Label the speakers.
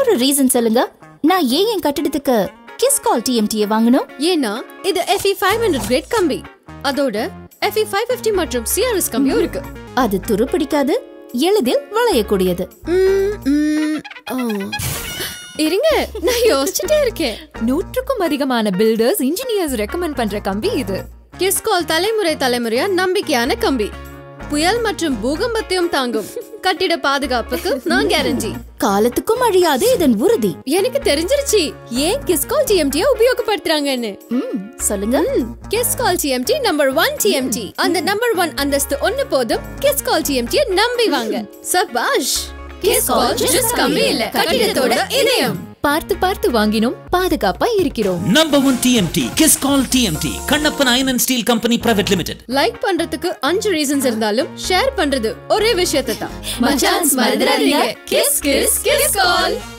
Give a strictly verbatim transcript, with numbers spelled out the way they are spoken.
Speaker 1: இன்னொரு ரீசன் சொல்லுங்க. நான் ஏன் என் கட்டிடத்துக்கு Kiscol T M T வாங்கணும்?
Speaker 2: ஏன்னா இது F E five hundred grade கம்பி. அதோட F E five fifty மற்றும் C R S கம்பியும் இருக்கு.
Speaker 1: அது துருப்பிடிக்காது, எளிதில் வளையக்கூடியது.
Speaker 2: இருங்க, நான் யோசிச்சுட்டே இருக்கேன்.
Speaker 3: நூற்றுக்கும் அதிகமான பில்டர்ஸ் இன்ஜினியர்ஸ் ரெக்கமெண்ட் பண்ற கம்பி இது.
Speaker 2: Kiscol தலைமுறை தலைமுறையா நம்பிக்கையான கம்பி. புயல் மற்றும் பூகம்பத்தையும் தாங்கும். கட்டிட பாதுகாப்புக்கு நான் கேரண்டி.
Speaker 1: காலத்துக்கும் அழியாது இதன் உறுதி.
Speaker 2: எனக்கு தெரிஞ்சிருச்சு ஏன் Kiscol T M T உபயோகப்படுத்துறாங்கன்னு.
Speaker 1: சொல்லுங்க.
Speaker 2: Kiscol T M T number one T M T. அந்த நம்பர் ஒன் அந்தஸ்து ஒன்னு போதும். Kiscol T M T நம்பி வாங்க. சபாஷ். Kiscol just கம்பி இல்ல, கட்டிடத்தோட இதயம்.
Speaker 3: பார்த்து பார்த்து வாங்கினோம், பாதுகாப்பா இருக்கிறோம்.
Speaker 4: Number one T M T Kiscol T M T Kannappan iron and steel company private limited.
Speaker 2: Like பண்றதுக்கு அஞ்சு ரீசன்ஸ் இருந்தாலும் ஷேர் பண்றது ஒரே விஷயத்தை தான்.
Speaker 1: மச்சான்ஸ் மறந்துடாதீங்க.
Speaker 2: கிஸ் கிஸ் Kiscol.